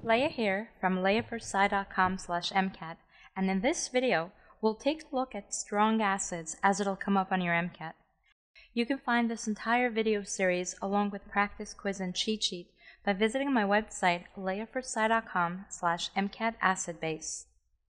Leah here from leahforsci.com/MCAT, and in this video, we'll take a look at strong acids as it'll come up on your MCAT. You can find this entire video series along with practice quiz and cheat sheet by visiting my website leahforsci.com/MCAT Acid-Base.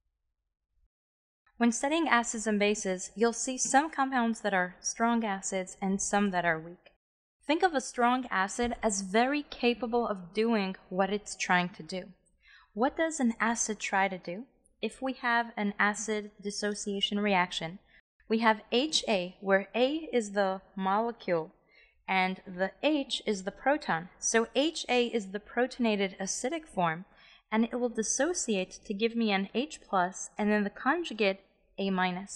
When studying acids and bases, you'll see some compounds that are strong acids and some that are weak. Think of a strong acid as very capable of doing what it's trying to do. What does an acid try to do? If we have an acid dissociation reaction, we have HA, where A is the molecule and the H is the proton. So HA is the protonated acidic form, and it will dissociate to give me an H+, and then the conjugate A-.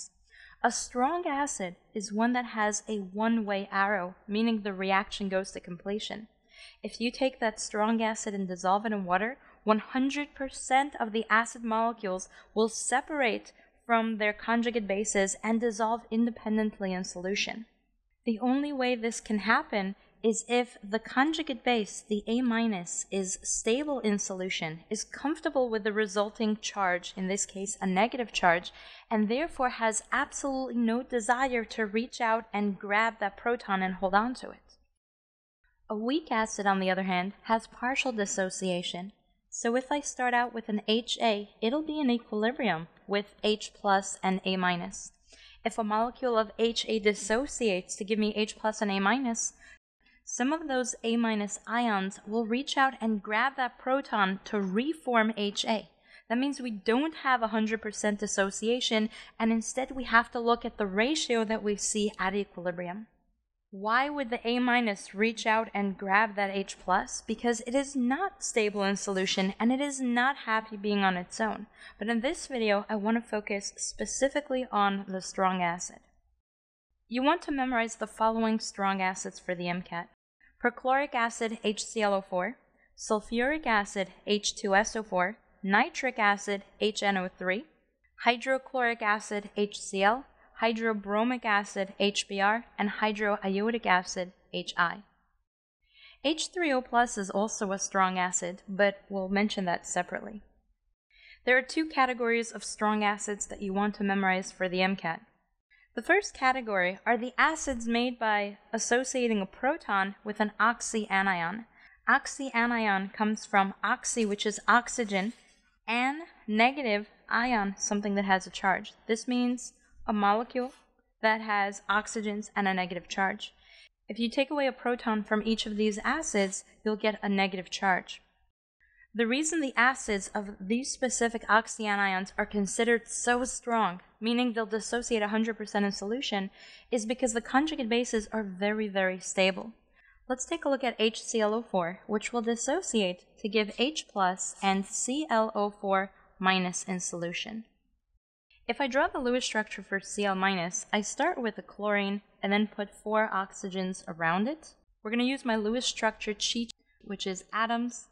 A strong acid is one that has a one-way arrow, meaning the reaction goes to completion. If you take that strong acid and dissolve it in water, 100% of the acid molecules will separate from their conjugate bases and dissolve independently in solution. The only way this can happen is if the conjugate base, the A-, is stable in solution, is comfortable with the resulting charge, in this case a negative charge, and therefore has absolutely no desire to reach out and grab that proton and hold on to it. A weak acid, on the other hand, has partial dissociation. So if I start out with an HA, it'll be in equilibrium with H+ and A-. If a molecule of HA dissociates to give me H+ and A-, some of those A- ions will reach out and grab that proton to reform HA. That means we don't have 100% dissociation, and instead we have to look at the ratio that we see at equilibrium. Why would the A- reach out and grab that H+? Because it is not stable in solution and it is not happy being on its own. But in this video, I want to focus specifically on the strong acid. You want to memorize the following strong acids for the MCAT: perchloric acid HClO4, sulfuric acid H2SO4, nitric acid HNO3, hydrochloric acid HCl, hydrobromic acid HBr, and hydroiodic acid HI. H3O+ is also a strong acid, but we'll mention that separately. There are two categories of strong acids that you want to memorize for the MCAT. The first category are the acids made by associating a proton with an oxyanion. Oxyanion comes from oxy, which is oxygen, and negative ion, something that has a charge. This means a molecule that has oxygens and a negative charge. If you take away a proton from each of these acids, you'll get a negative charge. The reason the acids of these specific oxyanions are considered so strong, meaning they'll dissociate 100% in solution, is because the conjugate bases are very, very stable. Let's take a look at HClO4, which will dissociate to give H+ and ClO4- in solution. If I draw the Lewis structure for Cl-, I start with a chlorine and then put 4 oxygens around it. We're going to use my Lewis structure cheat, which is atoms,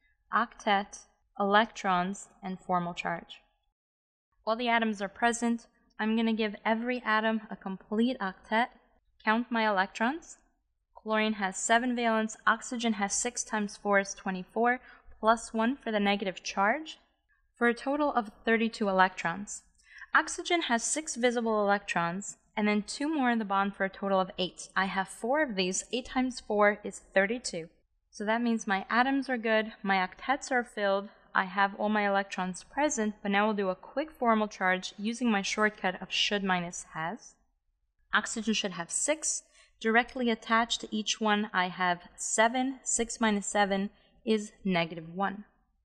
octet, electrons, and formal charge. While the atoms are present, I'm going to give every atom a complete octet, count my electrons. Chlorine has 7 valence, oxygen has 6 times 4 is 24, plus 1 for the negative charge, for a total of 32 electrons. Oxygen has 6 visible electrons, and then 2 more in the bond for a total of 8. I have 4 of these. 8 times 4 is 32. So that means my atoms are good, my octets are filled, I have all my electrons present, but now we'll do a quick formal charge using my shortcut of should minus has. Oxygen should have 6. Directly attached to each one, I have 7. 6 minus 7 is -1.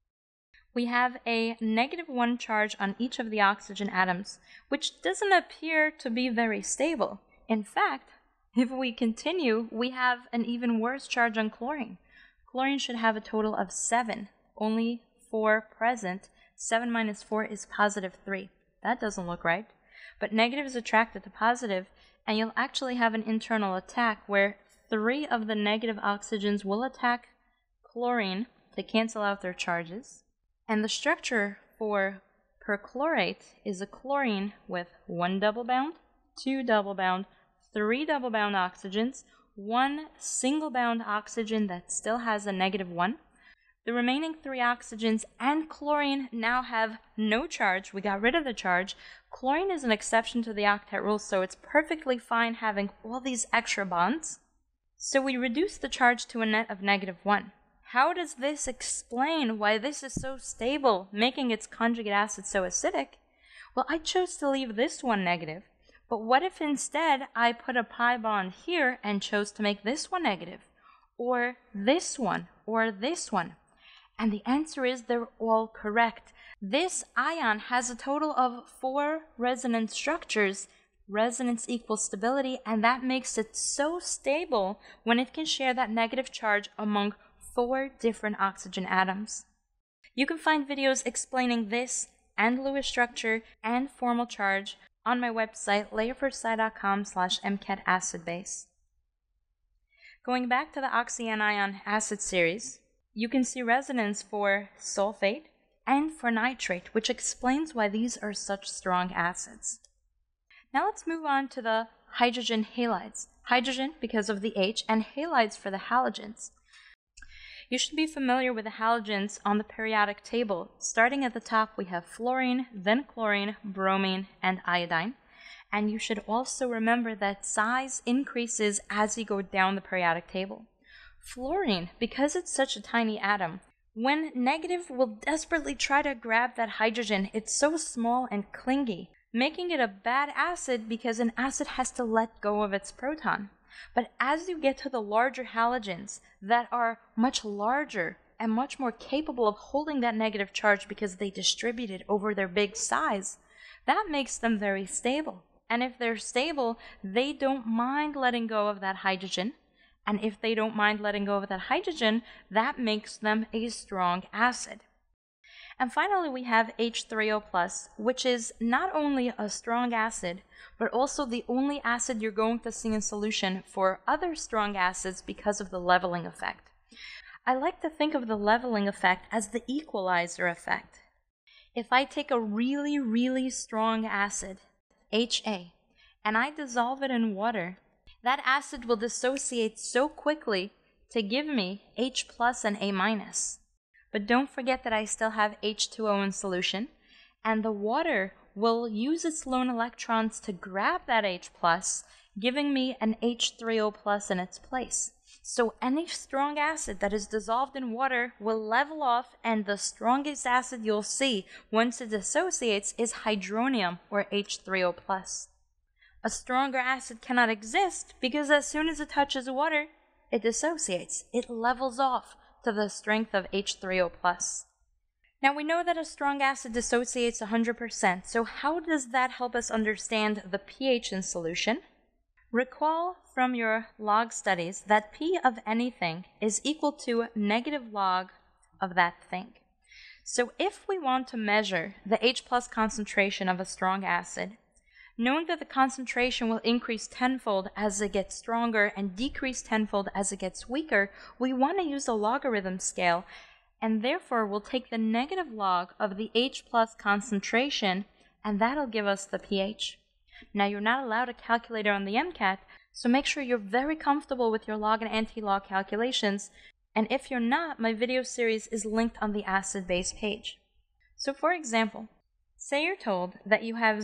We have a -1 charge on each of the oxygen atoms, which doesn't appear to be very stable. In fact, if we continue, we have an even worse charge on chlorine. Chlorine should have a total of 7, only 4 present. 7 minus 4 is +3. That doesn't look right. But negative is attracted to positive, and you'll actually have an internal attack where 3 of the negative oxygens will attack chlorine to cancel out their charges. And the structure for perchlorate is a chlorine with 1 double bound, 2 double bound, 3 double bound oxygens, 1 single bound oxygen that still has a -1. The remaining 3 oxygens and chlorine now have no charge. We got rid of the charge. Chlorine is an exception to the octet rule, so it's perfectly fine having all these extra bonds. So we reduce the charge to a net of -1. How does this explain why this is so stable, making its conjugate acid so acidic? Well, I chose to leave this one negative, but what if instead I put a pi bond here and chose to make this one negative, or this one, or this one? And the answer is they're all correct. This ion has a total of 4 resonance structures. Resonance equals stability, and that makes it so stable when it can share that negative charge among 4 different oxygen atoms. You can find videos explaining this and Lewis structure and formal charge on my website, layerfirstsci.com/MCAT Acid-Base. Going back to the oxyanion acid series, you can see resonance for sulfate and for nitrate, which explains why these are such strong acids. Now let's move on to the hydrogen halides. Hydrogen because of the H, and halides for the halogens. You should be familiar with the halogens on the periodic table. Starting at the top, we have fluorine, then chlorine, bromine, and iodine. And you should also remember that size increases as you go down the periodic table. Fluorine, because it's such a tiny atom, when negative will desperately try to grab that hydrogen, it's so small and clingy, making it a bad acid because an acid has to let go of its proton. But as you get to the larger halogens that are much larger and much more capable of holding that negative charge because they distribute it over their big size, that makes them very stable. And if they're stable, they don't mind letting go of that hydrogen. And if they don't mind letting go of that hydrogen, that makes them a strong acid. And finally, we have H3O+, which is not only a strong acid, but also the only acid you're going to see in solution for other strong acids because of the leveling effect. I like to think of the leveling effect as the equalizer effect. If I take a really, really strong acid, HA, and I dissolve it in water, that acid will dissociate so quickly to give me H+ and A-. But don't forget that I still have H2O in solution, and the water will use its lone electrons to grab that H+, giving me an H3O+ in its place. So any strong acid that is dissolved in water will level off, and the strongest acid you'll see once it dissociates is hydronium, or H3O+. A stronger acid cannot exist because as soon as it touches water, it dissociates. It levels off to the strength of H3O+. Now we know that a strong acid dissociates 100%, so how does that help us understand the pH in solution? Recall from your log studies that P of anything is equal to negative log of that thing. So if we want to measure the H+ concentration of a strong acid, knowing that the concentration will increase tenfold as it gets stronger and decrease tenfold as it gets weaker, we want to use a logarithm scale, and therefore we'll take the negative log of the H+ concentration, and that'll give us the pH. Now you're not allowed a calculator on the MCAT, so make sure you're very comfortable with your log and anti-log calculations, and if you're not, my video series is linked on the acid-base page. So for example, say you're told that you have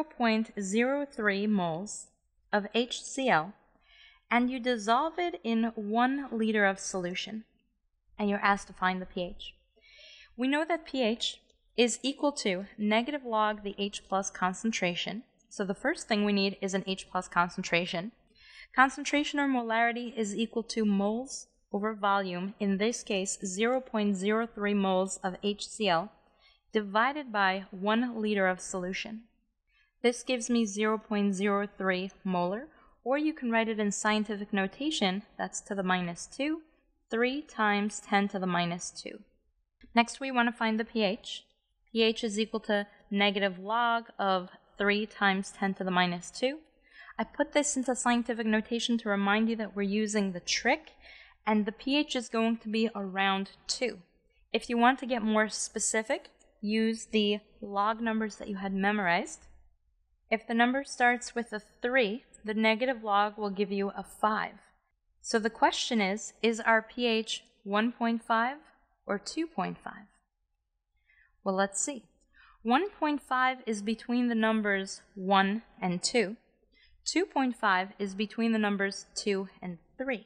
0.03 moles of HCl and you dissolve it in 1 liter of solution, and you're asked to find the pH. We know that pH is equal to negative log the H+ concentration, so the first thing we need is an H+ concentration. Concentration or molarity is equal to moles over volume, in this case 0.03 moles of HCl, divided by 1 liter of solution. This gives me 0.03 molar, or you can write it in scientific notation, that's to the -2, 3 times 10 to the -2. Next we want to find the pH. pH is equal to negative log of 3 times 10 to the -2. I put this into scientific notation to remind you that we're using the trig, and the pH is going to be around 2. If you want to get more specific, use the log numbers that you had memorized. If the number starts with a 3, the negative log will give you a 5. So the question is our pH 1.5 or 2.5? Well, let's see. 1.5 is between the numbers 1 and 2. 2.5 is between the numbers 2 and 3.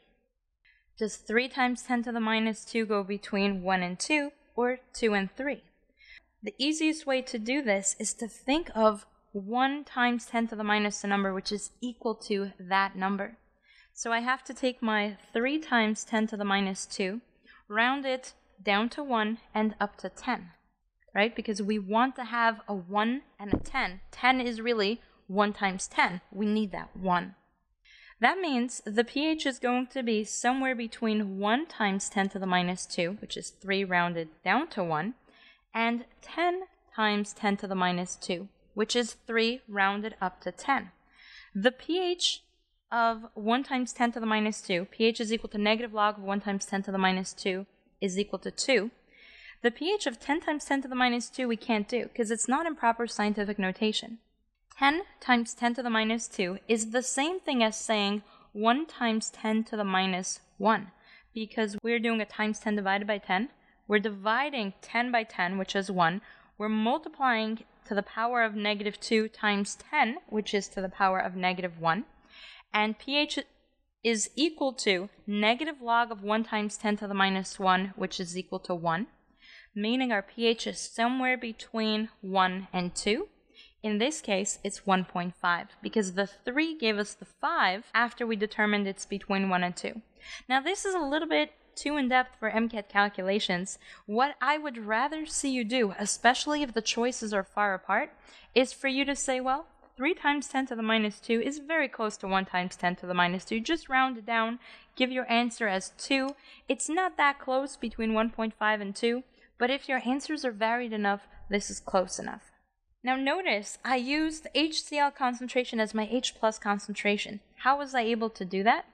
Does 3 times 10 to the minus 2 go between 1 and 2, or 2 and 3? The easiest way to do this is to think of 1 times 10 to the minus a number which is equal to that number. So I have to take my 3 times 10 to the minus 2, round it down to 1 and up to 10, right? Because we want to have a 1 and a 10. 10 is really 1 times 10. We need that 1. That means the pH is going to be somewhere between 1 times 10 to the minus 2, which is 3 rounded down to 1, and 10 times 10 to the minus 2, which is 3 rounded up to 10. The pH of 1 times 10 to the minus 2, pH is equal to negative log of 1 times 10 to the minus 2 is equal to 2. The pH of 10 times 10 to the minus 2 we can't do because it's not in proper scientific notation. 10 times 10 to the minus 2 is the same thing as saying 1 times 10 to the minus 1, because we're doing a times 10 divided by 10. We're dividing 10 by 10, which is 1. We're multiplying to the power of negative 2 times 10, which is to the power of negative 1. And pH is equal to negative log of 1 times 10 to the minus 1, which is equal to 1, meaning our pH is somewhere between 1 and 2. In this case, it's 1.5, because the 3 gave us the 5 after we determined it's between 1 and 2. Now, this is a little bit too in-depth for MCAT calculations. What I would rather see you do, especially if the choices are far apart, is for you to say, well, 3 times 10 to the minus 2 is very close to 1 times 10 to the minus 2. Just round it down, give your answer as 2. It's not that close between 1.5 and 2, but if your answers are varied enough, this is close enough. Now notice, I used HCl concentration as my H plus concentration. How was I able to do that?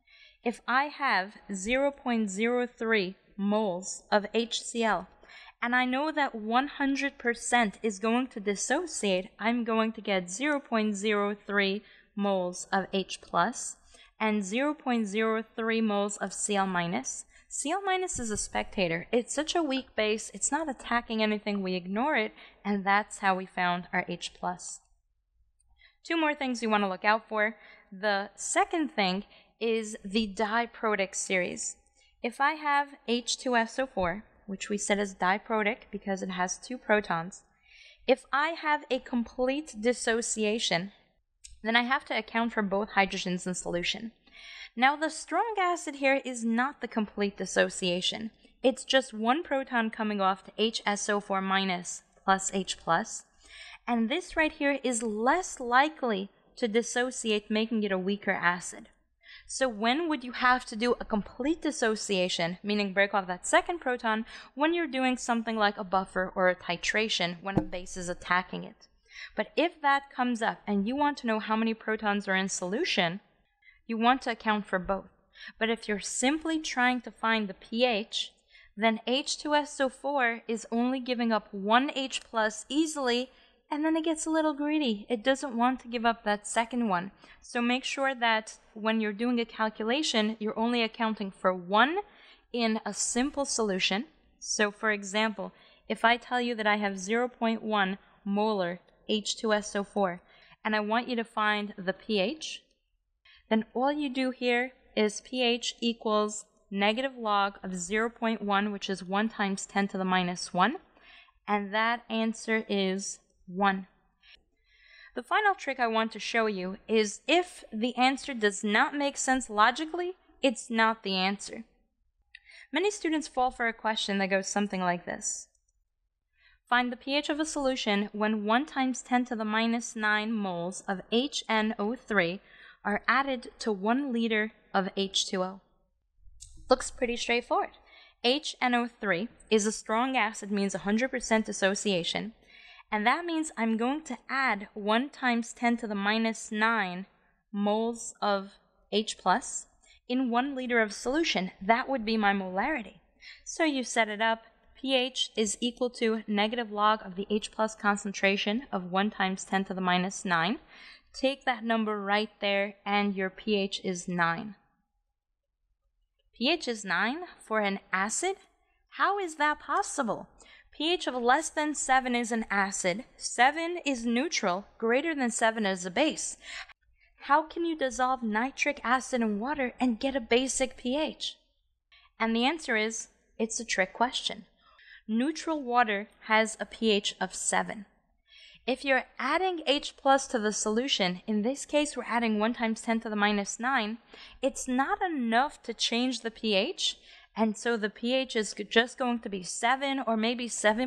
If I have 0.03 moles of HCl, and I know that 100% is going to dissociate, I'm going to get 0.03 moles of H plus and 0.03 moles of Cl minus. Cl minus is a spectator. It's such a weak base, it's not attacking anything, we ignore it, and that's how we found our H plus. 2 more things you want to look out for. The second thing is the diprotic series. If I have H2SO4, which we said is diprotic because it has 2 protons, if I have a complete dissociation, then I have to account for both hydrogens in solution. Now, the strong acid here is not the complete dissociation. It's just 1 proton coming off to HSO4 minus plus H plus. And this right here is less likely to dissociate, making it a weaker acid. So when would you have to do a complete dissociation, meaning break off that second proton, when you're doing something like a buffer or a titration when a base is attacking it? But if that comes up and you want to know how many protons are in solution, you want to account for both. But if you're simply trying to find the pH, then H2SO4 is only giving up 1 H plus easily, and then it gets a little greedy. It doesn't want to give up that second one. So make sure that when you're doing a calculation, you're only accounting for 1 in a simple solution. So for example, if I tell you that I have 0.1 molar H2SO4, and I want you to find the pH, then all you do here is pH equals negative log of 0.1, which is 1 times 10 to the minus 1, and that answer is 1. The final trick I want to show you is if the answer does not make sense logically, it's not the answer. Many students fall for a question that goes something like this. Find the pH of a solution when 1 times 10 to the minus 9 moles of HNO3 are added to 1 liter of H2O. Looks pretty straightforward. HNO3 is a strong acid, means 100% dissociation, and that means I'm going to add 1 times 10 to the minus 9 moles of H plus in 1 liter of solution. That would be my molarity. So you set it up. pH is equal to negative log of the H plus concentration of 1 times 10 to the minus 9. Take that number right there, and your pH is 9. pH is 9 for an acid. How is that possible? pH of less than 7 is an acid, 7 is neutral, greater than 7 is a base. How can you dissolve nitric acid in water and get a basic pH? And the answer is, it's a trick question. Neutral water has a pH of 7. If you're adding H plus to the solution, in this case we're adding 1 times 10 to the minus 9, it's not enough to change the pH, and so the pH is just going to be 7 or maybe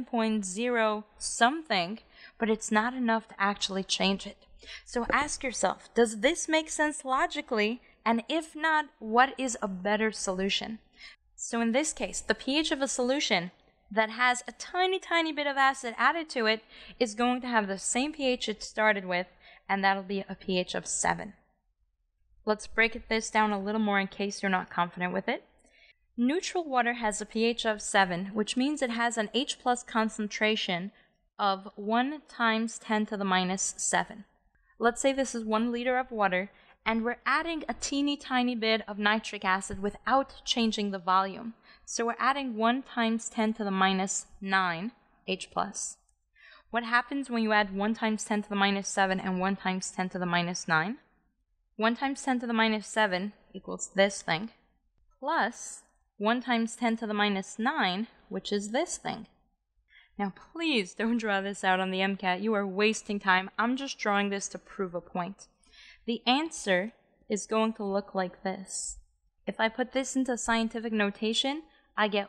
7.0 something, but it's not enough to actually change it. So ask yourself, does this make sense logically? And if not, what is a better solution? So in this case, the pH of a solution that has a tiny bit of acid added to it is going to have the same pH it started with, and that'll be a pH of 7. Let's break this down a little more in case you're not confident with it. Neutral water has a pH of 7, which means it has an H plus concentration of 1 times 10 to the minus 7. Let's say this is 1 liter of water, and we're adding a tiny bit of nitric acid without changing the volume. So we're adding 1 times 10 to the minus 9 H plus. What happens when you add 1 times 10 to the minus 7 and 1 times 10 to the minus 9? 1 times 10 to the minus 7 equals this thing, plus 1 times 10 to the minus 9, which is this thing. Now please don't draw this out on the MCAT. You are wasting time. I'm just drawing this to prove a point. The answer is going to look like this. If I put this into scientific notation, I get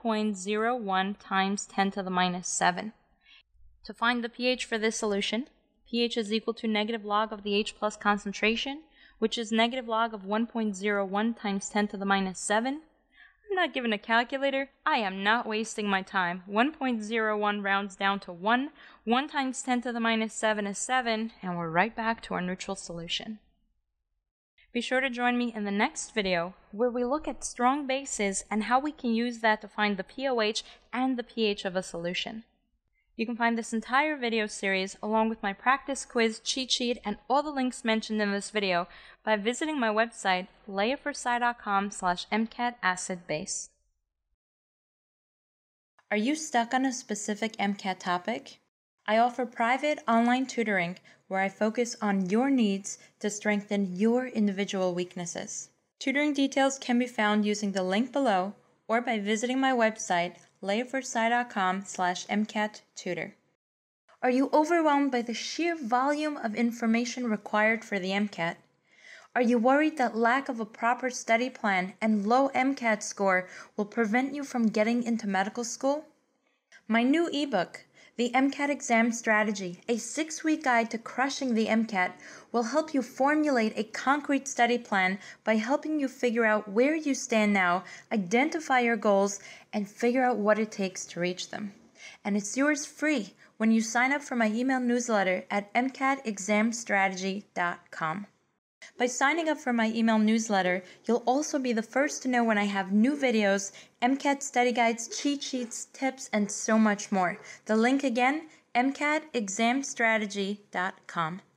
1.01 times 10 to the minus 7. To find the pH for this solution, pH is equal to negative log of the H plus concentration, which is negative log of 1.01 times 10 to the minus 7. I'm not given a calculator. I am not wasting my time. 1.01 rounds down to 1. 1 times 10 to the minus 7 is 7, and we're right back to our neutral solution. Be sure to join me in the next video where we look at strong bases and how we can use that to find the pOH and the pH of a solution. You can find this entire video series along with my practice quiz, cheat sheet, and all the links mentioned in this video by visiting my website, leahforsci.com/MCAT Acid-Base. Are you stuck on a specific MCAT topic? I offer private online tutoring where I focus on your needs to strengthen your individual weaknesses. Tutoring details can be found using the link below or by visiting my website, leahforsci.com/MCAT Tutor. Are you overwhelmed by the sheer volume of information required for the MCAT? Are you worried that lack of a proper study plan and low MCAT score will prevent you from getting into medical school? My new ebook, The MCAT Exam Strategy, a 6-week guide to crushing the MCAT, will help you formulate a concrete study plan by helping you figure out where you stand now, identify your goals, and figure out what it takes to reach them. And it's yours free when you sign up for my email newsletter at MCATExamstrategy.com. By signing up for my email newsletter, you'll also be the first to know when I have new videos, MCAT study guides, cheat sheets, tips, and so much more. The link again, MCATExamstrategy.com.